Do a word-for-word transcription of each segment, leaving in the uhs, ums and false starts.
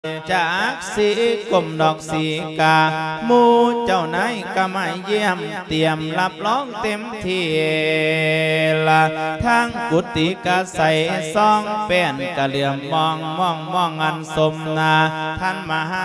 จากสีกลมดอกสีกาหมู่เจ้านายก็มาเยี่ยมเตรียมรับรองเต็มที่ละทางกุฏิกะใส่ซองแป้นกะเหลี่ยมมองมองมองอันสมนาท่านมหา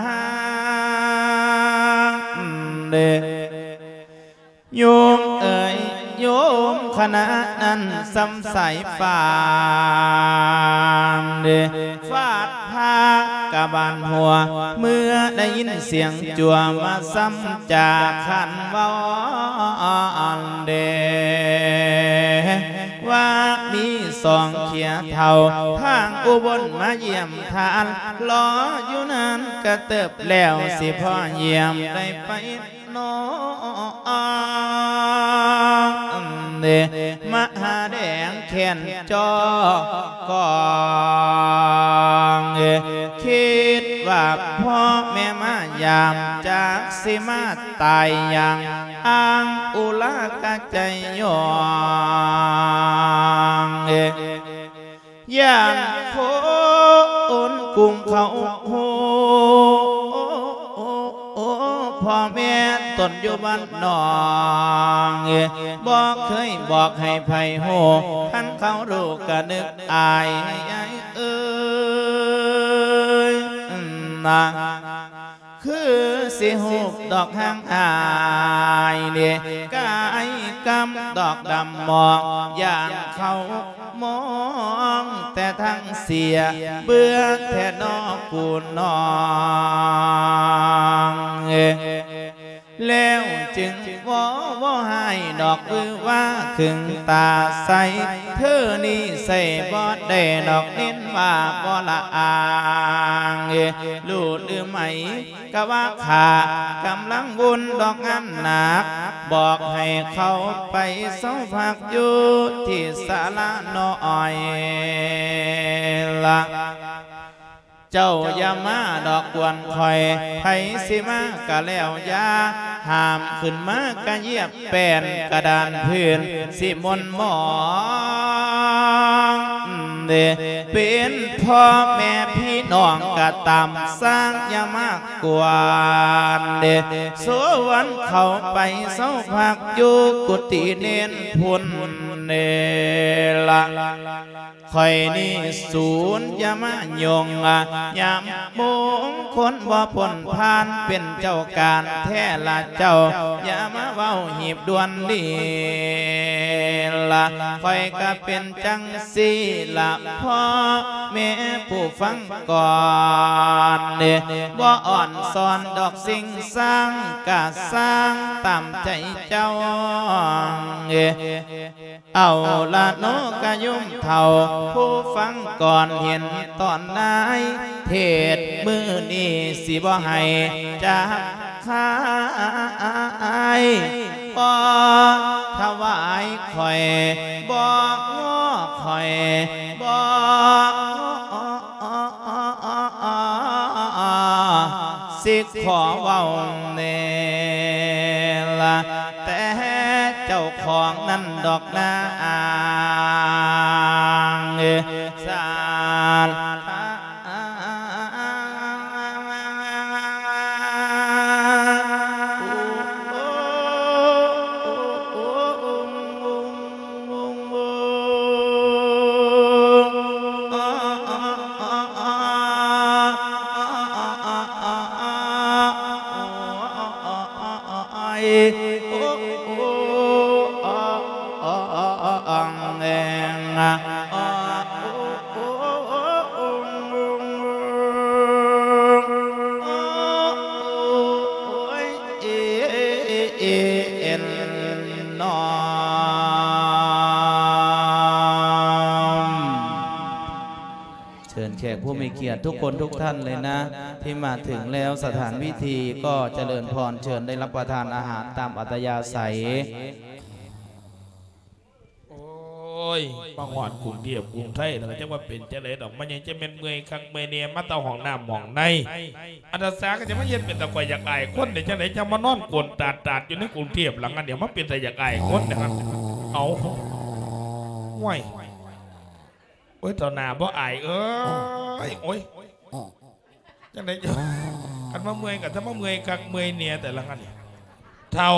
เดโยมเอ๋ยโยมคณะนั้นสำสายฟามเดฟาดพากะบานหัวเมื่อได้ยินเสียงจัวมาซ้ำจากขันวอนเดว่ามีสองเขียเท่าทางอุบลมาเยี่ยมทานรออยู่นั้นกระเติบแล้วสิพ่อเยี่ยมได้ไปโนเดมหาแดงแขนจอกองคิดว่าพ่อแม่มายามจากสิมาตายอย่างอ้างอุลากะใจยองย่านโพนกุมเขาโหพ่อแม่ตนอยู่บ้านนองบอกเคยบอกให้ไผ่โหท่านเขารู้กะนึกอายเอ้ยนะคือสิหูดอกหางอายเนี่ยกายกำดอกดำมองอย่างเขามองแต่ทั้งเสียเบื่อแท่นอกูนองแล้วจึงว่าว่าให้ดอกอือว่าขึงตาใสเธอนี่ใส่บอดได้ดอกเน้นว่าบ่ละอางลูดหรือไหมกะว่าขากำลังบุญดอกงานหนักบอกให้เขาไปเศร้าพักอยู่ที่ศาลาน้อยละเจ้าอย่ามาดอกกวนคอยไผสิมากะแล้วยาห้ามขึ้นมากะเยียบแป้นกระดานพื้นสิมนหมองเดเป็นพ่อแม่พี่น้องกะตามสร้างอย่ามากกวนเดสวนเขาไปเศร้าพักอยู่กุฏิเน้นพุนเนละคอยนี่ศูนย์อย่ามาโยงยามมงคนบ่พ้นผ่านเป็นเจ้าการแท้ละเจ้าอย่ามาเว้าหีบดวนดีละคอยก็เป็นจังสีละพ่อแม่ผู้ฟังก่อนเด้บ่อ่อนสอนดอกสิ่งสร้างกะสร้างตามใจเจ้าเอาละโนกะยุ่มเท่าผู้ฟังก่อนเห็นตอนนายเทศมือนี้สิบ่ให้จากขายบ่ถวายคอยบอกง้อคอยบอกสิขอเว้าเนละแต่เจ้าของนั่นดอกนาอ่างสารผู้มีเกียรติทุกคนทุกท่านเลยนะที่มาถึงแล้วสถานพิธีก็เจริญพรเชิญได้รับประทานอาหารตามอัตยาศัยโอ้ยมาหอดกรุงเทพกรุงไทยแล้วจะว่าเป็นเจริญดอกมันยังจะเป็นเมื่อยคักเมื่อยเนี่ยมาเตาห้องน้ำห้องในอัตสาก็จะมาเย็นเป็นตะกอยอยากอายคนเดี๋ยวจะไหนจะมานอนกวนตาดตาดอยู่ในกรุงเทพหลังนั้นเดี๋ยวมาเป็นแต่อยากอายคนนะครับเอาไหวโอ้ยต่อหน้าบ่อายเอ้ยโอ้ยจังไดจะกันมาเมื่อยกับถ้ามาเมื่อยกักเมื่อยเนี่ยแต่ละงานเท่า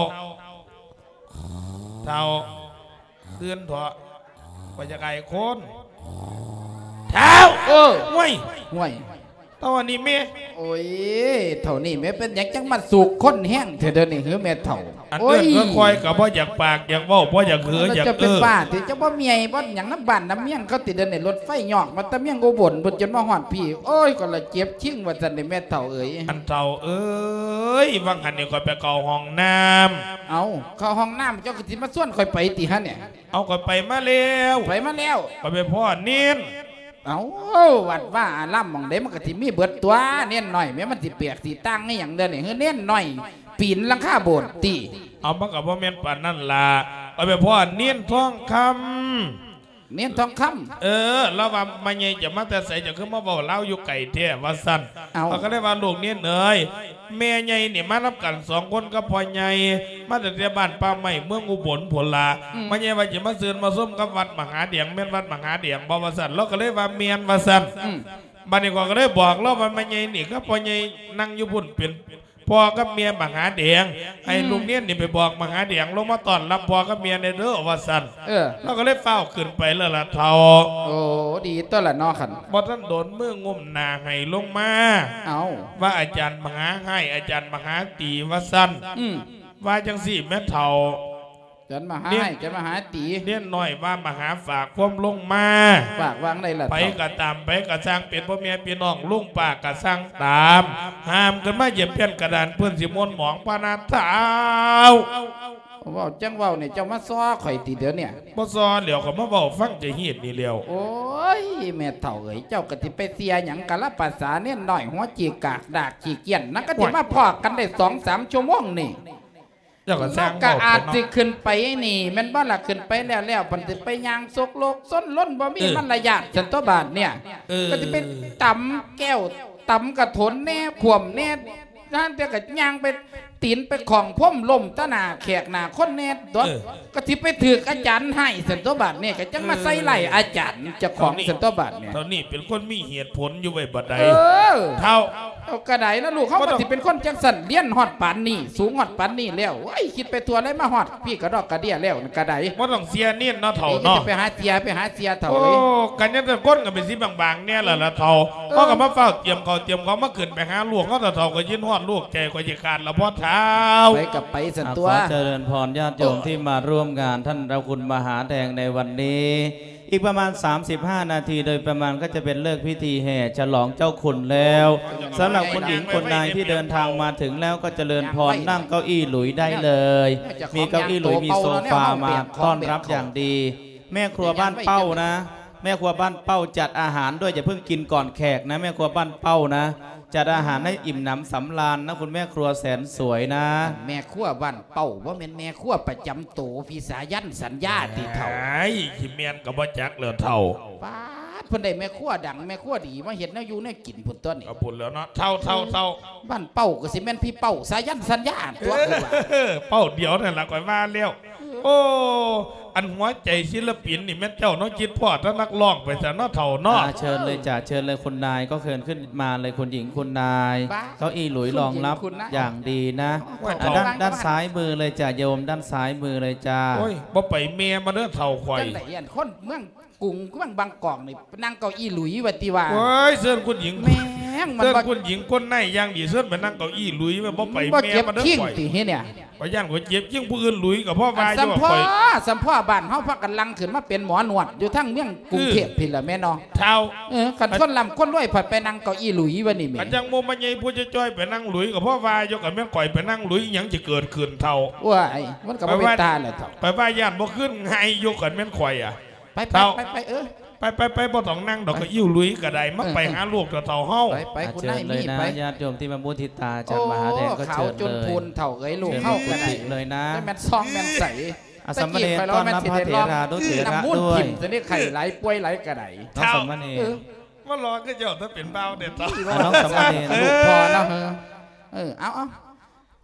เท่าเตือนเถอะว่าจะไก่โคนเท่าเออห่วยห่วยตอนนี้แม่โอ้ยเท่านี้แม่เป็นยังจังมาสุกคนแห้งเถอะเดี๋ยวนี้คือแม่เท่าอันเดินก็คอยกับว่าอยากปากอยากว่าว่าอยากเหืออยากจะเป็นบ้าที่จะว่าเมียบ่อย่างน้ำบ้านน้ำเมี่ยงเขาติดเดินในรถไฟหยอกมาตะเมี่ยงโกบ่นบนจนมาหอดพี่โอ้ยก็ละเจ็บชิ่งว่าจันในแม่เท่าเอ๋ยอันเท่าเอ้ยวังหันเนี่ยคอยไปเกาห้องน้ำเอาเข้าห้องน้ำเจ้าก็ที่มาส่วนคอยไปตีฮะเนี่ยเอาคอยไปมาแล้วไปมาแล้วคอยไปพ่อเนียนเอาวัดว่าอาล่ำมองเด้มันก็ที่มีเบิดตัวเน้นหน่อยแม้มันที่เปียกที่ตั้งนี่อย่างเดินนี่เฮ้เน้นหน่อยปีนลังคาโบสถ์ตีเอามากับว่าเมียนป่านนั่นล่ะเอาไปพ่อเนียนทองคำเนียนทองคำเออแล้วว่ามาเงยจะมาแต่ใส่จะขึ้นมาบอกเล่าอยู่ไก่เที่ยว่าสั้นเขาก็ได้ว่าลูกเนียนเนยแม่ใหญ่เนี่ยมารับกันสองคนก็พอใหญ่มาแต่เที่ยบ้านป้าใหม่เมืองอุบลผลลามาใหญ่ว่าจะมาเสือนมาส้มกับวัดมหาเดียงเมียนวัดมหาเดียงบอกว่าสั้นแล้วก็เลยว่าเมียนว่าสั้นบ้านนี้ก็เลยบอกเราว่ามาใหญ่นี่ก็พอใหญ่นั่งอยู่บุญเป็นพ่อกับเมียมหาเดียงไอ้ลุงเนียนนี่ไปบอกมหาเดียงลงมาตอนรับพ่อกับเมียในเด้อว่าสั้นเราก็เลยเฝ้าขึ้นไปแล้วล่ะเท่าโอ้ดีต้นละนอขันบอท่านโดนมืองุ่มนาให้ลงมาเอาว่าอาจารย์มหาให้อาจารย์มหาตีว่าสั้นว่าจังสี่แม่เท่าจันมาให้จันมาหาตีเลี้ยนหน่อยว่ามหาฝากความลงมาฝากวางได้ละไปกระตามไปกระสร้างเป็นพ่อเมียพี่น้องลุงปากกระสร้างตามห้ามกันมาเหยียบเพี้ยนกระดานเพื่อนสิมนหมองปานาเท้าว่าจังว่าเนี่ยเจ้ามาซ้อข่อยตีเดี๋ยวเนี่ยมาซ้อเหลียวกับมาบอกฟังจะเหียดนี่เลียวโอ้ยแม่เถ่าเอ๋ยเจ้ากะทิไปเสียหยังกะละภาษาเนี่ยหน่อยหัวจีกากดากจีเกียนนักกะทิมาพอกันได้สองสามชั่วโมงนี่เจ้าก็สร้างก็อาจจะขึ้นไปนี่มันบ้านหลักขึ้นไปแล้วแล้วมันจะไปยางซกโลกส้นล้นบ่มีมันระยะจันตัวบาทเนี่ยก็จะเป็นต่ำแก้วต่ำกระถนแน่ขวมแน่นั่นแต่ก็ยางไปตีนไปของพ่มลมตะหนาแขกหนาคนแน่ตัวก็ที่ไปถืออาจารย์ให้สันตัวบาทเนี่ยก็จังมาใส่ไหลอาจารย์จะของสันตัวบาทเนี่ยเท่านี้เป็นคนมีเหตุผลอยู่ไว้บัดใดเท่าเอากระไดแล้วลูกเขาก็ที่เป็นคนจังสันเลี้ยนหอดปานนี่สูงหอดปานนี่แล้วไอ้คิดไปทัวร์เลยมาหอดพี่กระดอกกระเดียแล้วกระไดว่าต้องเสียเนี่ยเนาะเท่าเนาะไปหาเสียไปหาเสียเท่าโอ้กันยังจะก้นกันเป็นสีบางๆเนี่ยแหละละเท่าเพราะกับมาเฝ้าเตรียมเขาเตรียมเขามาขึ้นไปหาลูกเขาแต่เท่าก็ยินหอดลูกใจก็จะขาดละพ่อเท้าไปกับไปสันตัวเจริญพรญาติโยมที่มาร่วมงานท่านเราคุณมหาแดงในวันนี้อีกประมาณสามสิบห้านาทีโดยประมาณก็จะเป็นเลิกพิธีแห่ฉลองเจ้าขุนแล้วสำหรับคนหญิงคนนายที่เดินทางมาถึงแล้วก็เจริญพรนั่งเก้าอี้หลุยได้เลยมีเก้าอี้หลุยมีโซฟามาต้อนรับอย่างดีแม่ครัวบ้านเป้านะแม่ครัวบ้านเป้าจัดอาหารด้วยอย่าเพิ่งกินก่อนแขกนะแม่ครัวบ้านเป้านะจัดอาหารให้อิ่มหนำสำราญนะคุณแม่ครัวแสนสวยนะแม่ครัวบ้านเป้าว่าเป็นแม่ครัวประจำโตพิสายันสัญญาตีเท่าไอ้ขี้เมียนกับบ่จักเหลือเท่าป้าเพิ่นได้แม่ครัวดังแม่ครัวดีมาเห็นแนวอยู่แนวกินพุ่นต้นนี่เอาพุ่นแล้วเนาะเท่าเท่าเท่าบ้านเป้าก็สิแม่นพี่เป้าสายันสัญญาตัวคือว่าเป้าเดียวนั่นแหละก่อนมาเลี้ยวโอ้อันหัวใจศิลปินนี่แม่เจ้าน้องจิตพ่อถ้านักร้องไปแต่น้อเท่าน้อเชิญเลยจ่าเชิญเลยคุณนายก็เชิญขึ้นมาเลยคุณหญิงคุณนายเก้าอี้หลุยรองรับอย่างดีนะด้านด้านซ้ายมือเลยจ่าโยมด้านซ้ายมือเลยจ้าโอ้ยบ่ไปเมียมาเด้อเท่าควายคนเมืองกุ้งเมืองบางกอกนี่นั่งเก้าอี้หลุยวัติวาโอ้ยเสื้อคุณหญิงแม่งเสื้อคุณหญิงคนไหนย่างดีเสื้อไปนั่งเก้าอี้หลุยมันบ่ไปเมียมาเด้อควายตีเนี่ยไปย่างก๋วยเจี๊ยบยิ่งผู้อื่นหลุยกับพ่อวายสัมพ่อสัมพ่อบ้านเขาพักกันลังขึ้นมาเป็นหมอหนวดอยู่ทั้งเมืองกรุงเทพพี่ละแม่น้องเท่าเออขันคนลำคนรวยผัดไปนั่งเก้าอี้หลุยวันนี้แม่จังโมมันยัยผู้จะจ้อยไปนั่งหลุยกับพ่อวายยกกับแม่ก่อยไปนั่งหลุยยังจะเกิดขึ้นเท่าว้ายมันกับไม่ตาเลยเท่าไปว่าย่านบ่ขึ้นไงยกกับแม่ก่อยอ่ะไปไปไปเออไปไปไปบ่ต้องนั่งดอกก็อิ่วลุยกระไดมาไปหาลูกเต่าเฮาไปไปคุณนายมีดไปญาติโยมที่มาบุญทิตาจันมหาแดงก็เชิญเลยจนพูนเถ่าเอ้ยลูกเข้ากระไดเลยนะแม่ซองแม่ใสอาสมเด็จต้อนรับพระเถราดุเถระด้วยจะนี่ไข่ไหลป่วยไหลกระไดน้องสมณีว่ารอก็เจ้าถ้าเป็นเบาเด็ดต่อน้องสมณีลูกพอแล้วเออเอาเอา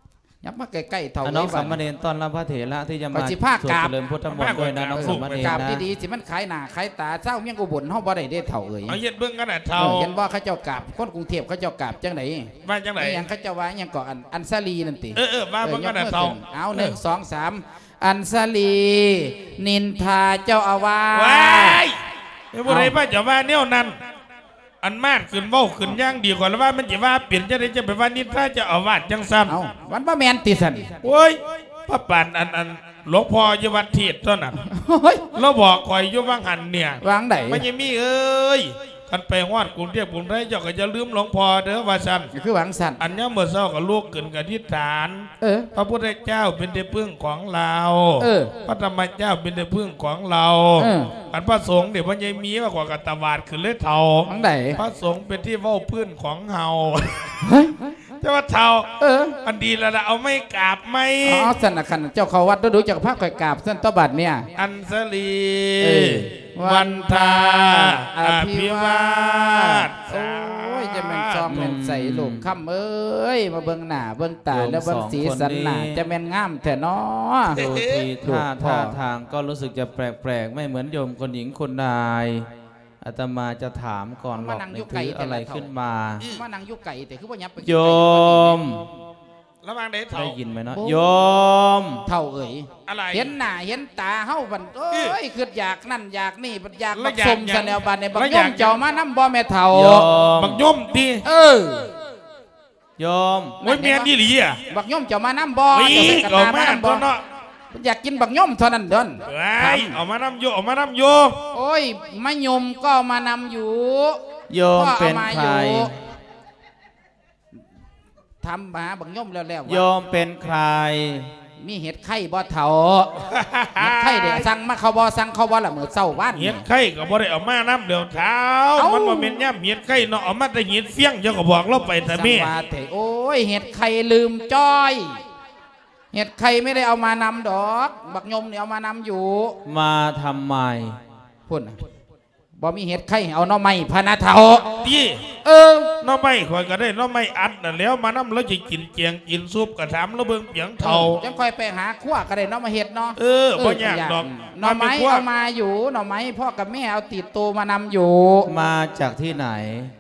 ยับมาใกล้ๆเท่าน้องสามเณรต้อนรับพระเถระที่จะมาปฏิภาคสวดกราบเจริญพุทธมนต์ด้วยนะน้องสามเณรกราบนะดีๆสิมันขายหน้าขายตาเศร้าเมียงอุบลเฮาบ่ได้เด้เท่าเอ้ยเอาเย็ดเบื้องกันน่ะเท่าเห็นว่าเขาเจ้ากราบคนกรุงเทพเขาเจ้ากราบจังไหนว่าจังไหนอหยังเขาเจ้าว่าอหยังก่ออันอันซาลีนั่นติเออเออว่าเบื้องกันน่ะเท่าเอาหนึ่งสองสามอันซาลีนินทาเจ้าอาวาสว้ายไอ้บุรีป้าจะว่าเนี่ยนั่นอันมากขึ้นเว้าขึ้นย่างดีกว่าแล้วว่ามันจะว่าเปลี่ยนจะได้จะไปว่านิทราจะเอาวาดจังซ้เอาวันบ่แมนติสันำโอ้ยพระป่านอันอันหลวงพ่ออยู่วัดเทศต้นน่ะเฮ้ยเราบอกคอยอยู่ว่างหันเนี่ยวางไหนมันยังมีเอ้ยกันไปฮอดกรุงเทพกรุงไทยเจ้าก็จะลืมหลวงพ่อเด้อว่าซั่นคือวางสันอันนี้เมื่อเช้าก็ลูกขึ้นกับทิฏฐานเออพระพุทธเจ้าเป็นที่พึ่งของเราเออพระธรรมเจ้าเป็นที่พึ่งของเราเอออันพระสงฆ์เดี๋ยวมันยังมีมากกว่ากัตวาดขึ้นเลยเท่าวางไหนพระสงฆ์เป็นที่เว้าพื้นของเฮาเฮ้ยจะว่าเท่าเอออันดีแล้วละเอาไม่กราบไม่อ๋อสันนะคันเจ้าเขาวัดดูดูจากภาพก่อยกราบสันตบัดเนี่ยอันสลีเออวันทาอภิวาทโอ้ยจะแม่นซอมแม่นใส่ลูกคำเอ้ยมาเบิ่งหน้าเบิ่งตาแล้วเบิ่งสีสันหน้าจะแม่นงามแท้น้อดูทีท่าท่าทางก็รู้สึกจะแปลกๆไม่เหมือนโยมคนหญิงคนใดอาตมาจะถามก่อนหรอกในถืออะไรขึ้นมามานั่งยุกไก่แต่คือว่ายับไปโยมระวังได้เท่าได้ยินไหมเนาะโยมเท่าเอ้ยอะไรเห็นหน้าเห็นตาเฮาบันเอ้ยคืออยากนั่นอยากนี่บัดอยากแล้บัวกอยากสมอยากสนแนวบันในบักแล้วย่ออมยากเจ้ามาน้ำบ่แม่เท่าโยมบักย่อมดีเออโยมโอ้ยเมียดีหลีอ่ะบักย่อมเจ้ามาน้ำบ่วิ่เจ้าง ไปเอากันมาน้ำบ่ตัวเนาะอยากกินบักย่อมเท่านั้นเดินไอ้เอามานำโยเอามานำโยโอ้ยมะยมก็เอามานำอยู่โยมเป็นใครทำมาบักย่อมแล้วแล้วโยมเป็นใครมีเห็ดไข่บ่เท่าเห็ดไข่เดี๋ยวสั่งมาเขาบ่สั่งเขาบ่ละมื้อเช้าบ้านเห็ดไข่ก็บ่ได้เอามานำเดี๋ยวเท้าเอ้ามัมันบ่แม่นย่ำเห็ดไข่เนาะเอามาแต่เห็ดเฟี้ยงเจ้าก็บอกเราไปแต่สั่งแม่ว่าแต่โอ้ยเห็ดไข่ลืมจ้อย เห็ดไข่ไม่ได้เอามานำดอก บักยมเนี่ยเอามานำอยู่มาทำไมพุ่นน่ะบ่มีเห็ดไข่เอาหน่อไม้พะนาเถาดีเออหน้อไม้ข่อยก็ได้หน้อไม้อัดนั่นแล้วมานำแล้วจะกินเจียงกินซุปก็ถามแล้วเบิ่งเปียงเท่าจังค่อยไปหาขั้วก็ได้หน่อมาเห็ดเนาะเออบ่ยากดอกหน่อไม้มันเป็นพวกเอามาอยู่หน่อไม้พ่อกับแม่เอาติดตัวมานำอยู่มาจากที่ไหน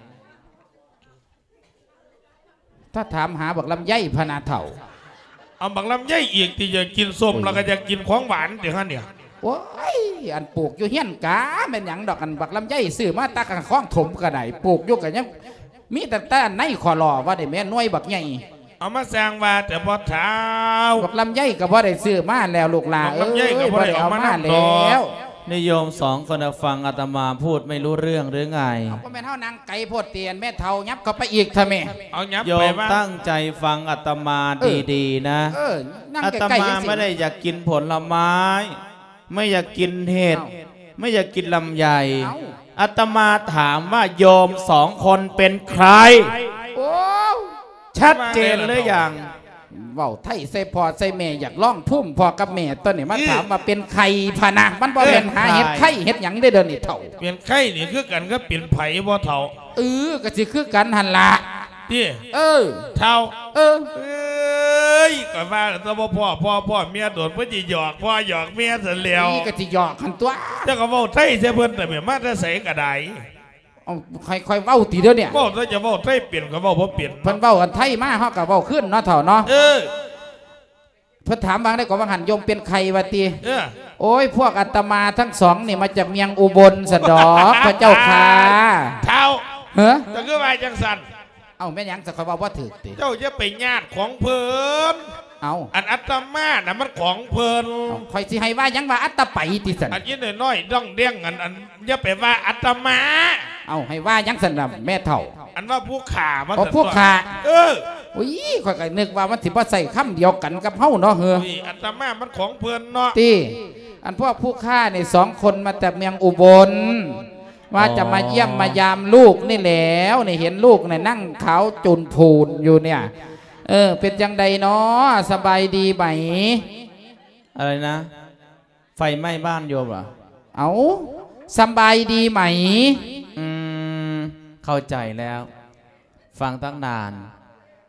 ถ้าถามหาบักลำไยพะนาเถาเอาบักลำไยอีกที่จะกินส้มแล้วก็จะกินของหวานเดี๋ยวฮะเนี่ยโอ้ยอันปลูกอยู่เฮียนกาเป็นหยังดอกอันบักลำไยซื้อมาตากันคล้องถมก็ได้ปลูกอยู่กันยังมีแต่แต่ในคอรอว่าได้แม่น้อยบักใหญ่เอามาสร้างว่าแต่พอเท้าบักลำไยก็บ่ได้ซื้อมาแล้วลูกหลานบักลำไยก็บ่ได้เอามาแล้วนิยมสองคนน่ะฟังอาตมาพูดไม่รู้เรื่องหรือไงเอาก็แม่นเฮานางไก่โพดเตียนแม่เฒ่ายับเข้าไปอีกทำไมเอายับโยไปมว่าตั้งใจฟังอาตมาดีๆนะเออนั่งอาตใกล้ๆมายังสิไม่ได้อยากกินผลไม้ ไม่อยากกินเห็ดเอ้าไม่อยากกินลำไยเอ้าอาตมาถามว่าโยมสองคนเป็นใครโอ้ชัดเจนหรือยังเว้าไทยใส่พ่อใส่แม่อยากล่องพุ่มพ่อกับแม่ต้นนี่มาถามว่าเป็นใครพะนะมันบ่เป็นหาเฮ็ดไข่เฮ็ดหยังได้เดินนี่เฒ่าเปลี่ยนไข่นี่คือกันก็เปลี่ยนไผ่บ่เท่าเออก็สิคือกันหั่นล่ะที่เออเท่าเออเอ้ยก็ว่าแต่ว่าพ่อพ่อพ่อเมียโดนเพื่อจะหยอกพ่อหยอกเมียเสร็จแล้วนี่ก็สิหยอกกันตัวเจ้าก็เว้าไทยเสียเพิ่นแต่ไม่มาแต่ใส่กระไดเอาค่อยๆเว้าติเด้อเนี่ยเว้าถ้าจะเว้าไทยเปลี่ยนก็เว้าบ่เปลี่ยนเพิ่นเว้ากันไทยมาเฮาก็เว้าขึ้นเนาะเฒ่าเนาะเออเพิ่นถามบางได้ก็ว่าหันโยมเป็นใครวะติเออโอ้ยพวกอาตมาทั้งสองนี่มาจากเมียงอุบลสะดอกพระเจ้าค่ะเท่าเฮ้อแต่คือว่าจังสันเอ้าแม่นหยังสักเขาว่าบ่ถูกติเจ้าจะไปญาติของเพิ่นเอ้าอันอัตมาน่ะมันของเพิ่นเอาข่อยสิให้ว่าหยังว่าอัตตะไปติสันอันนี้น้อยๆด้องเด้งอันอันอย่าไปว่าอัตมาเอาให้ว่าหยังสันน่ะแม่เฒ่าอันว่าผู้ข่ามันเอาผู้ข่าเอออุ้ยข่อยก็นึกว่ามันสิบ่ใส่คำเดียวกันกับเฮาเนาะเฮ้ออุ้ยอัตมามันของเพิ่นเนาะติอันพวกผู้ฆ่านี่สองคนมาจากเมียงอุบลว่าจะมาเยี่ยมมายามลูกนี่แล้วนี่เห็นลูกนี่นั่งขาวจุนพูนอยู่เนี่ยเออเป็นจังใดเนาะสบายดีไหมอะไรนะ ไฟไหม้บ้านโยมเหรอเอาสบายดีไหมอืมเข้าใจแล้ว ฟังตั้งนาน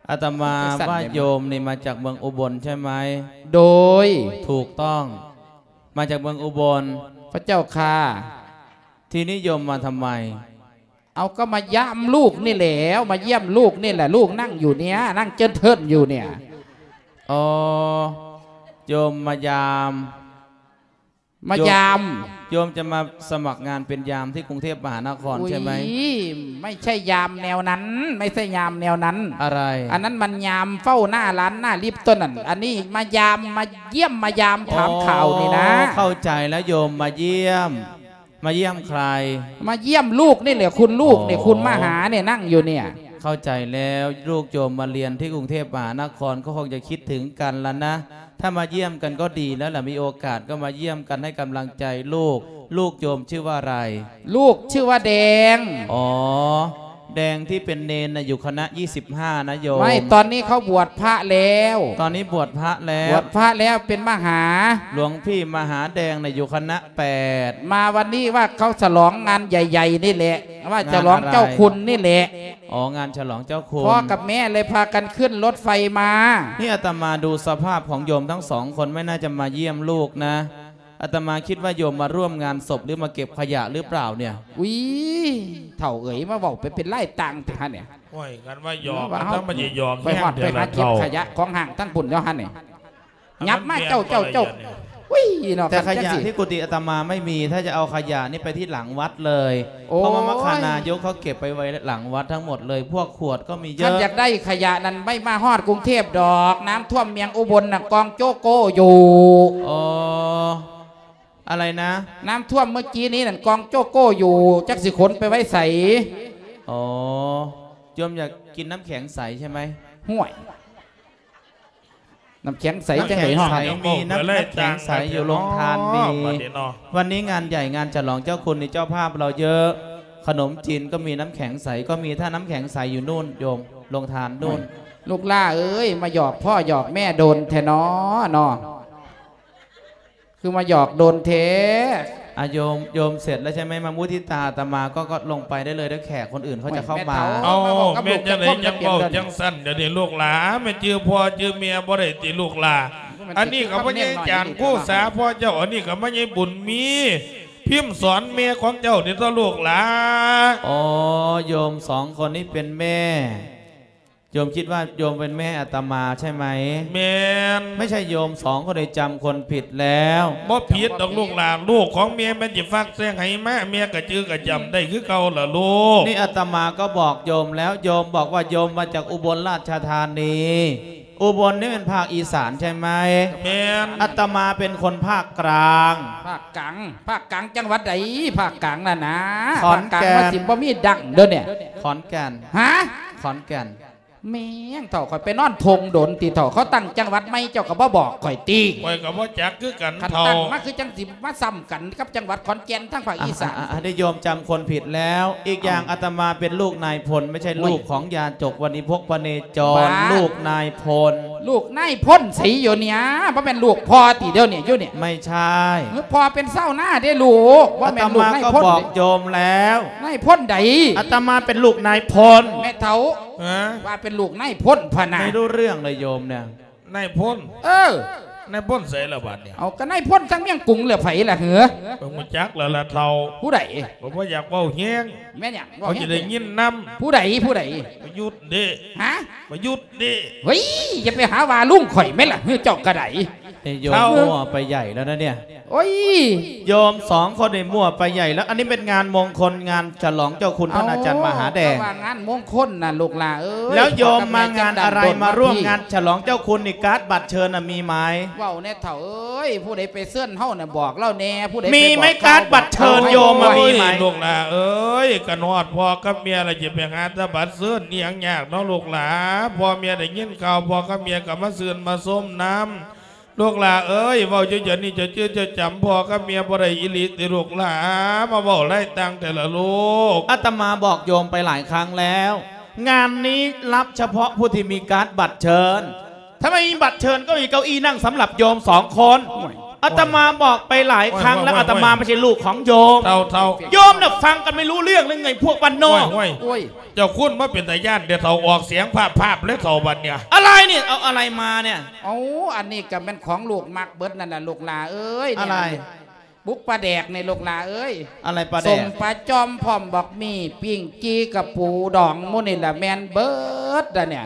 อาตมาว่าโยมนี่มาจากเมืองอุบลใช่ไหมโดยถูกต้องมาจากเมืองอุบลพระเจ้าค่ะทีนี้โยมมาทำไมเอาก็มาย่ำลูกนี่แหละมาเยี่ยมลูกนี่แหละลูกนั่งอยู่เนี้ยนั่งเจิดเทิดอยู่เนี่ยอ๋อโยมมายามมายามโยมจะมาสมัครงานเป็นยามที่กรุงเทพมหานครใช่ไหมไม่ใช่ยามแนวนั้นไม่ใช่ยามแนวนั้นอะไรอันนั้นมันยามเฝ้าหน้าร้านหน้าลิฟต์ต้นนั่นอันนี้มายามมาเยี่ยมมายามถามข่าวนี่นะเข้าใจแล้วโยมมาเยี่ยมมาเยี่ยมใครมาเยี่ยมลูกนี่แหละคุณลูกเนี่ยคุณมาหาเนี่ยนั่งอยู่เนี่ยเข้าใจแล้วลูกโยมมาเรียนที่กรุงเทพมหานครก็คงจะคิดถึงกันแล้วนะถ้ามาเยี่ยมกันก็ดีแล้วแหละมีโอกาสก็มาเยี่ยมกันให้กำลังใจลูกลูกโยมชื่อว่าอะไรลูกชื่อว่าแดงอ๋อแดงที่เป็นเนนนะอยู่คณะยี่สิบห้านะโยมไม่ตอนนี้เขาบวชพระแล้วตอนนี้บวชพระแล้วบวชพระแล้วเป็นมหาหลวงพี่มหาแดงนะอยู่คณะแปดมาวันนี้ว่าเขาฉลองงานใหญ่ๆนี่แหละว่าฉลองเจ้าคุณนี่แหละอ๋องานฉลองเจ้าคุณพ่อกับแม่เลยพากันขึ้นรถไฟมานี่อาตมาดูสภาพของโยมทั้งสองคนไม่น่าจะมาเยี่ยมลูกนะอาตมาคิดว่าโยมมาร่วมงานศพหรือมาเก็บขยะหรือเปล่าเนี่ยวิเถ่าเอ๋ยมาบอกไปเป็นไล่ตังแต่ฮะเนี่ยโอ้ยกันว่าหยอกถ้ามันจะหยอกไปหอดไปหาเก็บขยะของห่างตั้งปุ่นเจ้าฮะเนี่ยยับมาเจ้าเจ้าเจ้าแต่ขยะที่กุฏิอาตมาไม่มีถ้าจะเอาขยะนี่ไปที่หลังวัดเลยเพราะว่ามคณายกเขาเก็บไปไว้หลังวัดทั้งหมดเลยพวกขวดก็มีเยอะท่านอยากได้ขยะนั้นไม่มาฮอดกรุงเทพดอกน้ำท่วมเมียงอุบลน่ะกองโจโก้อยู่อ๋ออะไรนะน้ำท่วมเมื่อกี้นี้นั่นกองโจโก้อยู่จักสิขนไปไว้ใส่อ๋อโยมอยากกินน้ำแข็งใสใช่ไหมห่วยน้ำแข็งใสจังไหนห้องมีน้ำแข็งใสอยู่โรงทานมีวันนี้งานใหญ่งานฉลองเจ้าคุณในเจ้าภาพเราเยอะขนมจีนก็มีน้ำแข็งใสก็มีถ้าน้ำแข็งใสอยู่นู่นโยมโรงทานนู่นลูกล่าเอ้ยมาหยอกพ่อหยอกแม่โดนแทนอนอคือมาหยอกโดนเทอะโยมโยมเสร็จแล้วใช่ไหมมามุทิตาตมาก็ก็ลงไปได้เลยแล้วแขกคนอื่นเขาจะเข้ามาเอาแม่จะเลยยังบอกยังสั้นเดี๋ยวนี้ลูกหลาแม่จือพ่อจือเมียบ่ได้ตีลูกหลาอันนี้ก็ไม่ใช่จานกู้สาพ่อเจ้าอันนี้ก็ไม่ใช่บุญมีพิมพ์สอนเมียของเจ้าเดี๋ยวต้องลูกหลาอ๋อโยมสองคนนี้เป็นแม่โยมคิดว่าโยมเป็นแม่อาตมาใช่ไหมแม่ไม่ใช่โยมสองคนได้จำคนผิดแล้วบ่ผิดดอกลูกหลานลูกของเมียมันจะฟักแซงให้แม่เมียกระจือกระจำได้คือเก่าล่ะลูกนี่อาตมาก็บอกโยมแล้วโยมบอกว่าโยมมาจากอุบลราชธานีอุบลนี่เป็นภาคอีสานใช่ไหมแม่อาตมาเป็นคนภาคกลางภาคกลางภาคกลางจังหวัดไหนภาคกลางน่ะนะขอนแก่นมาสิบ่มีดังเด้อเนี่ยขอนแก่นฮะขอนแก่นแม่งเถ่าข่อยไปนอนทงโดนตีเถ่าเขาตั้งจังหวัดไม่เจ้าก็บ่บอกข่อยตีข่อยก็บ่จักคือกันเถ่าตั้งมาคือจังสิมาซ้ำกันกับจังหวัดขอนแก่นทั้งภาคอีสานได้โยมจำคนผิดแล้วอีกอย่างอาตมาเป็นลูกนายพลไม่ใช่ลูกของยาจกวันนี้พกพเนจรลูกนายพลลูกนายพลสีอยู่เนี่ยเพราะเป็นลูกพ่อตีเดียวเนี่ยอยู่เนี่ยไม่ใช่พ่อเป็นเศร้าหน้าได้ลูกว่าแม่ลูกนายพลบอกโยมแล้วนายพลใดอาตมาเป็นลูกนายพลแม่เฒ่าว่าเป็นลูกนายพลพนาไม่รู้เรื่องเลยโยมเนี่ยนายพลเออนายพ่นใส่ละบาทเนี่ยเอาก็นายพ่นทั้งเมี่ยงกุ้งเหลือไผ่ละเหรอผมมาจักละละเท่าผู้ใดผมว่าอยากว่าแห้งแม่เนี่ยเขาจะได้ยินน้ำผู้ใดผู้ใดประยุทธ์เด้ฮะประยุทธ์เด้เฮ้ยอย่าไปหาว่าลุงข่อยไหมล่ะเฮ้ยเจ้ากระไดโยมมั่วไปใหญ่แล้วนะเนี่ยโอ้ยโยมสองคนในมั่วไปใหญ่แล้วอันนี้เป็นงานมงคลงานฉลองเจ้าคุณท่านอาจารย์มหาแดงงานมงคลน่ะลูกหลานเอ้ยแล้วโยมมางานอะไรมาร่วมงานฉลองเจ้าคุณนี่การ์ดบัตรเชิญมีไหมว้าวเนี่ยเถ่าเอ้ยผู้ใดไปเสื่อนเฮาเนี่ยบอกเล่าแน่ผู้ใดมีไหมการ์ดบัตรเชิญโยมมามีไหมลูกหลานเอ้ยกันฮอดพ่อกับเมียอะไรจะไปงานแต่บัตรเสื่อนนี่ยังยากน้องลูกหลานพ่อเมียได้ยินข่าวพ่อกับเมียกับมาเสื่อนมาส้มน้ำลูกหลาเอ้ยว่าเยอะๆนี่จะเชื่อจะจำพ่อกับเมียบ่ได้อิลิติลูกหลามาบอกไล่ตังแต่ละลูกอาตมาบอกโยมไปหลายครั้งแล้วงานนี้รับเฉพาะผู้ที่มีการ์ดบัตรเชิญถ้าไม่มีบัตรเชิญก็มีเก้าอี้นั่งสำหรับโยมสองคนอาตมาบอกไปหลายครั้งแล้วอาตมาไม่ใช่ลูกของโยมเท่าเท่าโยมน่ะฟังกันไม่รู้เรื่องเลยไงพวกบ้านนอกโอ้ยโอ้ยเจ้าคุณมาเป็นตาญาติเดี๋ยวเท่าออกเสียงภาพภาพและเท่าบันเนี่ยอะไรเนี่ยเอาอะไรมาเนี่ยเอาอันนี้ก็เป็นของลูกมักเบิดนั่นน่ะลูกหลาเอ้ยเนี่ยอะไรบุกปลาแดกในลูกหลาเอ้ยอะไรปลาแดส่งกปลาจอมพร้อมบอกมีปิ้งจีกับปูดองมุนี่ละแมนเบิดอะเนี่ย